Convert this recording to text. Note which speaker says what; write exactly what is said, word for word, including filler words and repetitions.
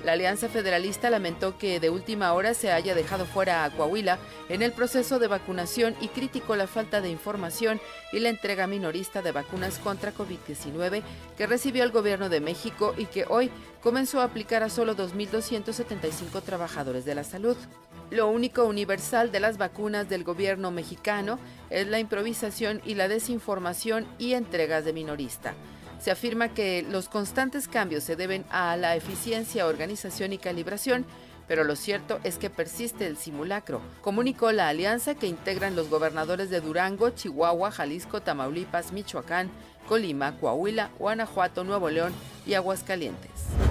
Speaker 1: La Alianza Federalista lamentó que de última hora se haya dejado fuera a Coahuila en el proceso de vacunación y criticó la falta de información y la entrega minorista de vacunas contra COVID diecinueve que recibió el gobierno de México y que hoy comenzó a aplicar a solo dos mil doscientos setenta y cinco trabajadores de la salud. Lo único universal de las vacunas del gobierno mexicano es la improvisación y la desinformación y entregas de minorista. Se afirma que los constantes cambios se deben a la eficiencia, organización y calibración, pero lo cierto es que persiste el simulacro, comunicó la alianza que integran los gobernadores de Durango, Chihuahua, Jalisco, Tamaulipas, Michoacán, Colima, Coahuila, Guanajuato, Nuevo León y Aguascalientes.